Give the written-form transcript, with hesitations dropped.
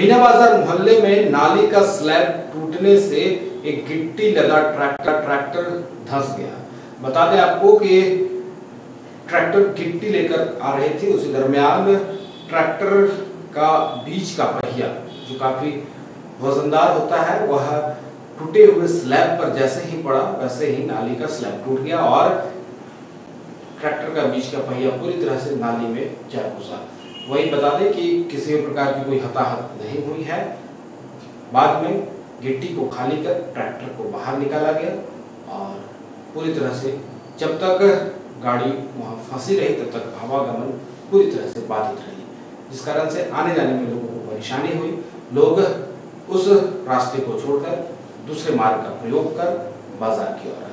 मीना बाजार मोहल्ले में नाली का स्लैब टूटने से एक गिट्टी लदा ट्रैक्टर धंस गया। बता दें आपको कि ट्रैक्टर गिट्टी लेकर आ रहे थे, उसी दरमियान ट्रैक्टर का बीच का पहिया जो काफी वजनदार होता है वह टूटे हुए स्लैब पर जैसे ही पड़ा वैसे ही नाली का स्लैब टूट गया और ट्रैक्टर का बीच का पहिया पूरी तरह से नाली में जा घुसा। वही बता दें कि किसी भी प्रकार की कोई हताहत नहीं हुई है। बाद में गिट्टी को खाली कर ट्रैक्टर को बाहर निकाला गया और पूरी तरह से जब तक गाड़ी वहां फंसी रही तब तक आवागमन पूरी तरह से बाधित रही, जिस कारण से आने जाने में लोगों को परेशानी हुई। लोग उस रास्ते को छोड़कर दूसरे मार्ग का प्रयोग कर बाजार की ओर आए।